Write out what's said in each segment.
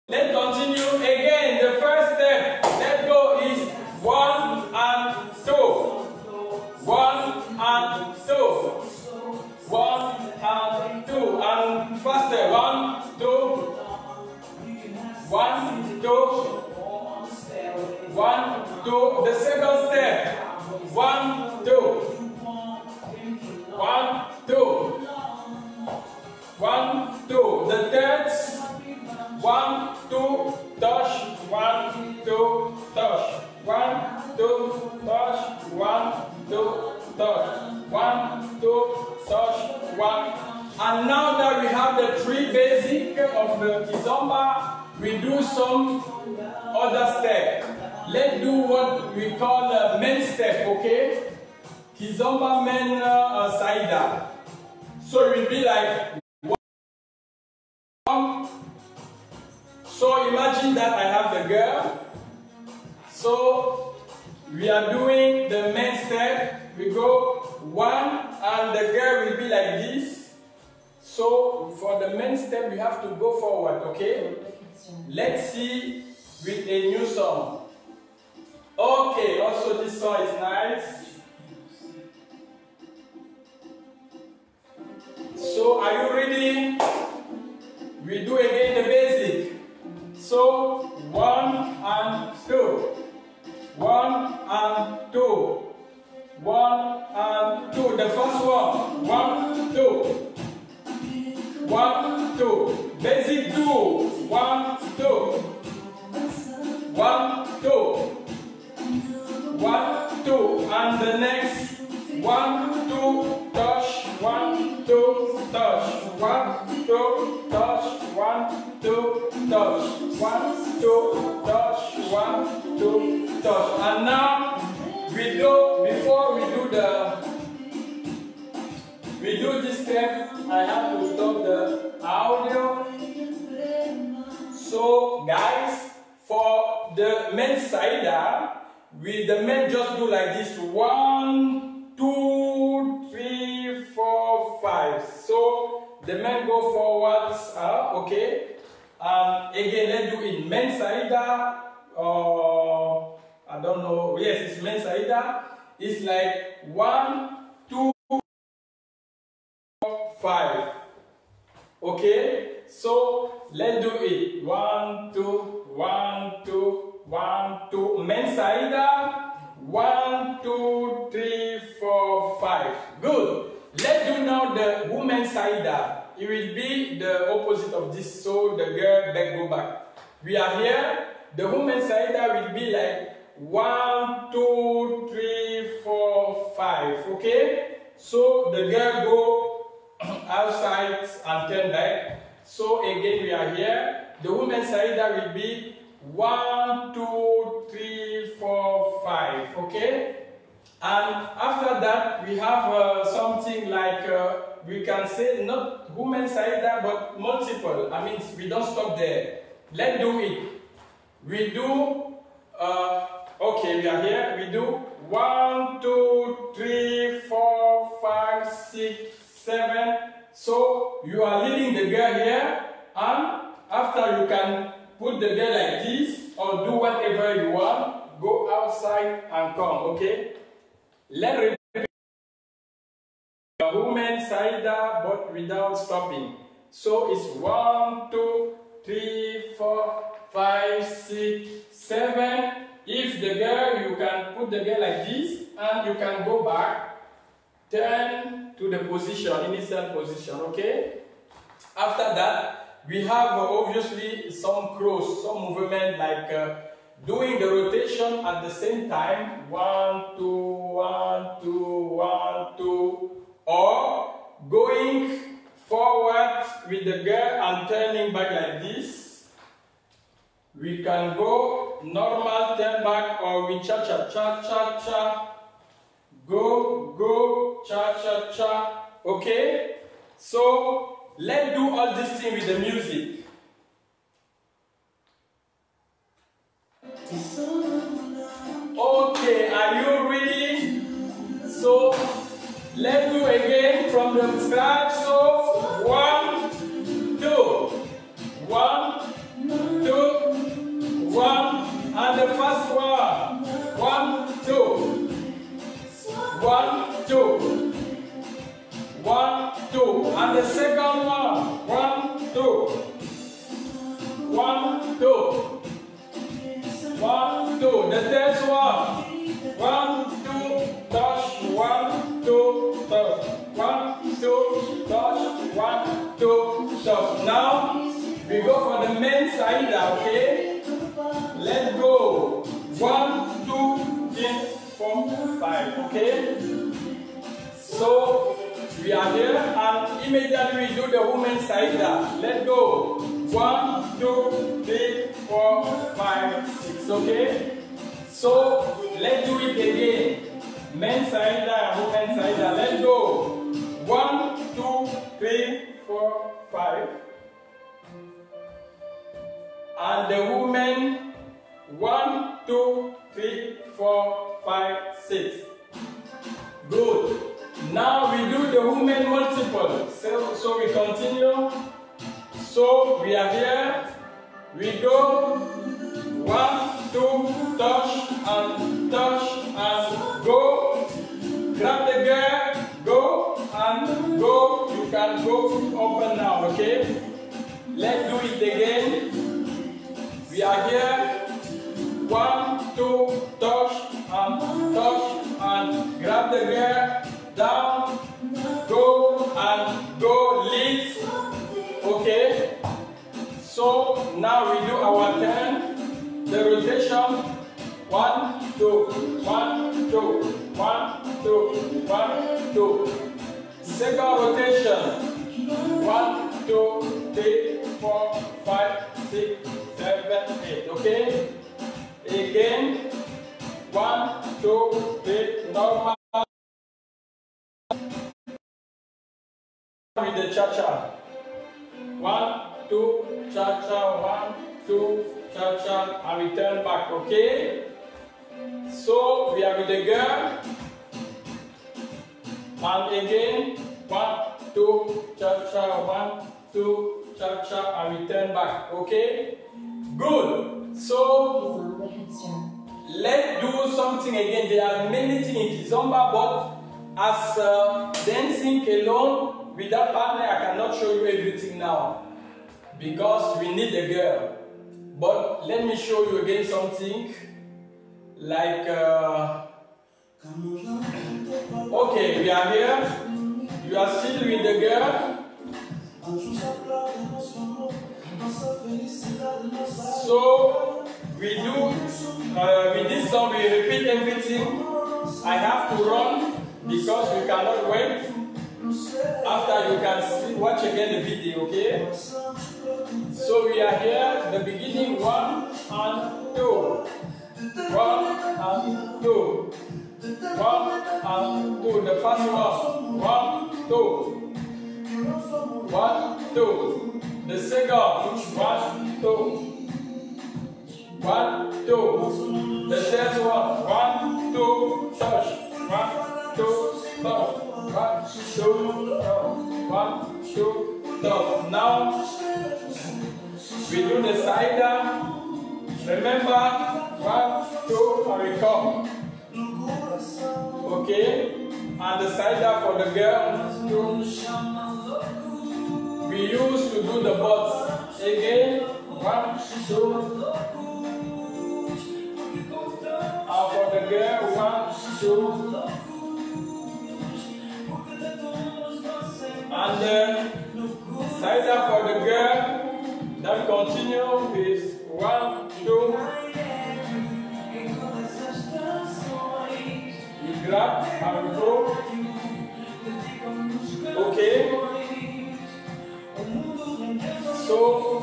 Let's continue again. The first step, let's go, is 1 and 2. 1 and 2. 1 and 2. And faster. 1, 2. 1, 2. 1, 2. The second step. 1, 2. 1, 2. 1, 2. The third. 1, 2, touch, 1, 2, touch, 1, 2, touch, 1, 2, touch, 1, 2, touch, 1. And now that we have the 3 basic of the kizomba, we do some other step. Let's do what we call the main step, okay? Kizomba main saida. So it will be like 1. So imagine that I have the girl. So we are doing the main step. We go 1 and the girl will be like this. So for the main step we have to go forward, okay? Let's see with a new song. Okay, also this song is nice. So are you ready? We do again the basic. So 1 and 2, 1 and 2, 1 and 2. The first one, 1, 2, 1, 2. Basic 2, 1, 2, 1, 2, 1, 2. And the next 1, 2, touch, 1, 2, touch, 1, 2, touch, 1, 2, touch, 1, 2, touch, 1, 2, touch. And now we do, before we do this step, I have to stop the audio. So guys, for the main saida, the men just do like this: 1, 2, 3, 4, 5. So the men go forwards, okay? Again, let's do it main saida, I don't know, yes, it's main saida. It's like 1, 2, 4, 5. Okay? So let's do it. 1, 2, 1, 2, 1, 2. Main saida. 1, 2, 3, 4, 5. Good. Let's do now the woman saida. It will be the opposite of this, so the girl back go back. We are here. The woman saida will be like 1, 2, 3, 4, 5. Okay? So the girl go outside and turn back. So again we are here. The woman saida will be 1, 2, 3, 4, 5. Okay? And after that we have something like we can say not woman saida but multiple. I mean, we don't stop there. Let's do it. We do okay, we are here. We do 1, 2, 3, 4, 5, 6, 7. So you are leading the girl here, and after you can put the girl like this or do whatever you want. Go outside and come, okay? Let's repeat the woman saida but without stopping. So it's 1, 2, 3, 4, 5, 6, 7. If the girl, you can put the girl like this and you can go back, turn to the position, initial position, okay? After that, we have obviously some cross, some movement like doing the rotation at the same time. 1, 2, 1, 2, 1, 2, or going forward with the girl and turning back like this. We can go normal, turn back, or we cha-cha-cha-cha-cha. Go, go, cha-cha-cha. Okay? So, let's do all this thing with the music. Okay, are you ready? So, let's do again from the scratch. So, 1, 2. 1, 2. And the first one. 1, 2. 1, 2. 1, 2. And the second one. 1, 2. 1, 2. 1, 2. The third one. 1, 2, touch, 1, 2, touch. 1, 2, touch, 1, 2, touch. Now, we go for the main side, okay? Let's go. 1, 2, 3, 4, 5, okay? So, we are here and immediately we do the women's side. Let's go. 1, 2, 3, 4, 5, 6, okay? So, let's do it again. Men's side and women's side. Let's go. 1, 2, 3, 4, 5. And the women, 1, 2, 3, 4, 5, 6. Good. Now we do the women multiple. So we continue. So we are here. We go 1, 2, touch and go. Grab the girl, go and go. You can go open now, okay? Let's do it again. We are here. 1, 2, touch and grab the girl, down, go and go, lift. Okay? So now we do our turn. The rotation. 1, 2, 1, 2, 1, 2, 1, 2. Second rotation. 1, 2, 3, 4, 5, 6, 7, 8. Okay? Again. 1, 2, 3, normal. With the cha-cha. 1, 2, cha-cha, 1, 2, cha-cha, and we turn back, okay? So, we are with the girl. And again, 1, 2, cha-cha, 1, 2, cha-cha, and we turn back, okay? Good. So, let's do something again. There are many things in Kizomba, but as dancing alone, without partner, I cannot show you everything now. Because we need a girl. But let me show you again something. Like, okay, we are here. You are still with the girl. So, we do, with this song, we repeat everything. I have to run because we cannot wait. After you can watch again the video, okay? So we are here, the beginning, 1 and 2. 1 and 2. 1 and 2. The first one. 1, 2. 1, 2. The second. 1, 2. 1, 2. The third one. 1, 2. Touch. 1, 2. Touch. 1, 2. 1, 2. Touch. Now we do the side. Remember, 1, 2, and we come. Okay? And the side for the girl. We used to do the butts. Again, 1, 2. And for the girl, 1, 2. And then side for the girl. Then continue with 1, 2. We grab and go. Okay. So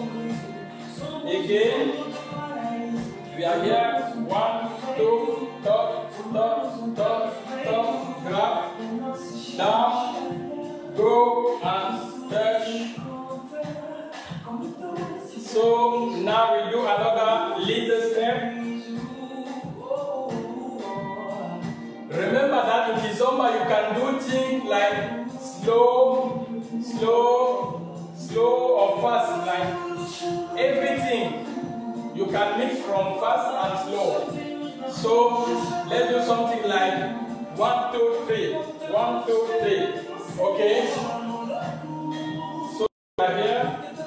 again, we are here. 1, 2, top, grab, down, go and touch. So now we do another little step. Remember that in Kizomba you can do things like slow or fast, like everything. You You can mix from fast and slow. So let's do something like 1, 2, 3. 1, 2, 3. Okay? So here,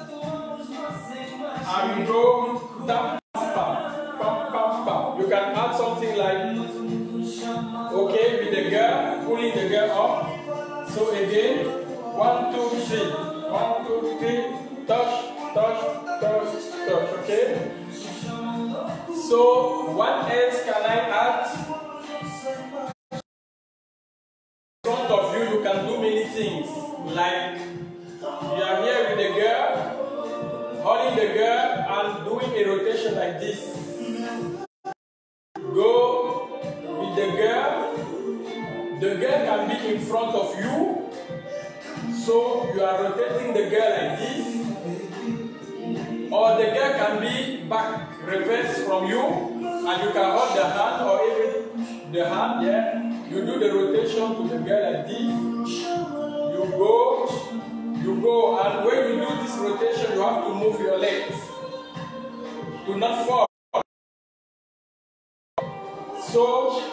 and we go tap, pam, pam, pam, pam. You can add something like, okay, with the girl, pulling the girl up. So again, 1, 2, 3. 1, 2, 3. Touch, touch, touch, touch. Okay? So what else can I add? In front of you, you can do many things. Like you are here with the girl, holding the girl and doing a rotation like this. Go with the girl. The girl can be in front of you. So you are rotating the girl like this. Or the girl can be back, reverse from you. And you can hold the hand or even the hand, yeah. You do the rotation to the girl like this. You go, and when you do this rotation, you have to move your legs to not fall. So,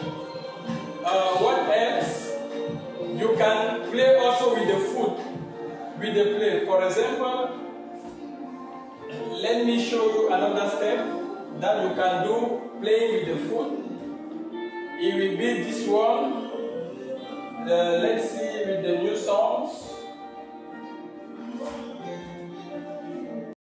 what else? You can play also with the foot, with the play. For example, let me show you another step that you can do playing with the foot. It will be this one. Let's see with the new songs.